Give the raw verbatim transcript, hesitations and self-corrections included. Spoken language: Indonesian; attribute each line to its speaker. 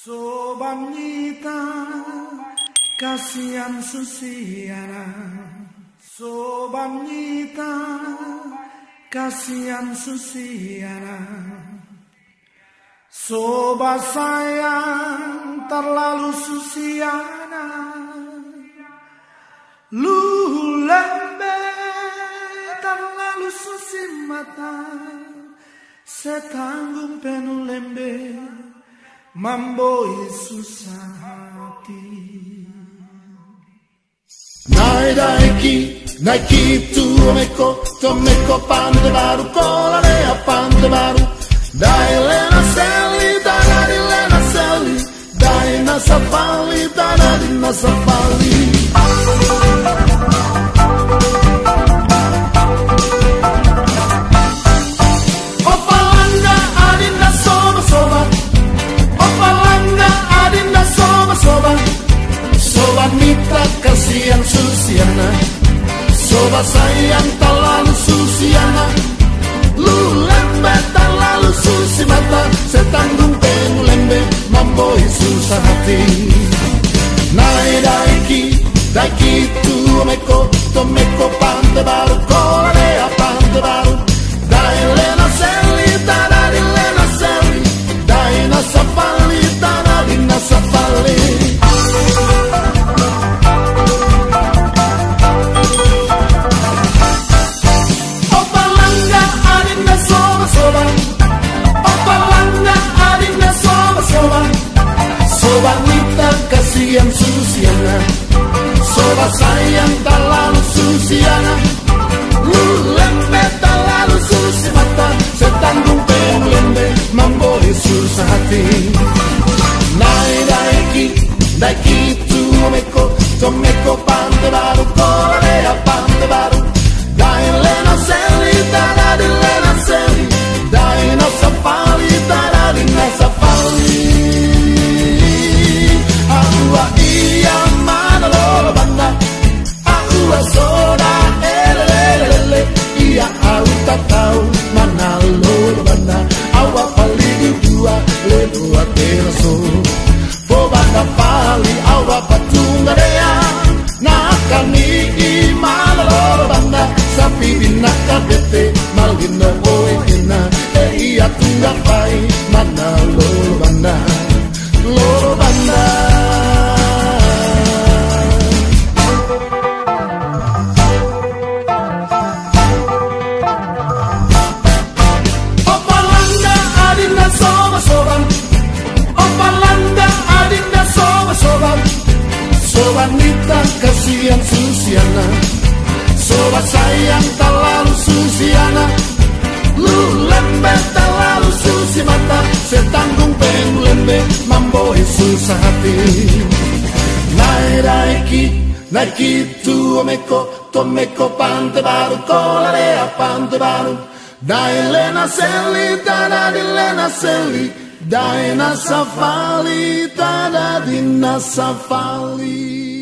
Speaker 1: Sobat Nita, kasihan Susiana. Sobat Nita, kasihan Susiana. Sobat sayang terlalu Susiana. Lu lembe terlalu susi mata. Setanggung penuh lembe mamboi susah hati.
Speaker 2: Nai daiki, naiki tu meko, to meko pande baru, kola lea pande baru. Dai lena seli, dana di lena seli, dai nasa pali, dana di nasa pali. Opalanga adinda soba soba, opalanga adinda soba soba. Sobat Nita kasihan Susiana, sobat sayang terlalu Susiana. Lu lembe terlalu susi mata, setanggung penuh lembe mamboi susah hati. Nai daiki, daiki tu meko, to meko pante baru, kola lea pante baru. Dai lena seli, tada di lena seli, dai nasa pali, tada di nasa pali. Sobat Nita kasihan Susiana, sobat sayang terlalu Susiana. Lu lembe terlalu susi mata, setanggung penuh lembe mamboi susah hati. Nai daiki, daiki tu meko, to meko pante baru, kola lea pante baru. Dai lena seli, tada di lena seli, dai nasa pali, tada di nasa pali. Aku iya mana lolo banda, aku soda elelelele. Iya aku tak tahu mana lolo banda, awak paling dua le dua terso. Bobanda pali awak patunggadea, nakani mana lolo banda, sapi binaka bete malgina oekina. Eh iya tunggak pai mana lolo banda, lolo banda. Sobat Nita kasihan Susiana, sobat sayang terlalu Susiana. Lu lembe terlalu susi mata, setanggung penuh lembe mamboi susah hati. Nai daiki, naiki tu meko, to meko pante baru, kola lea pante baru. Dai lena seli, tada di lena seli, dai nasa fali, tada di nasa fali.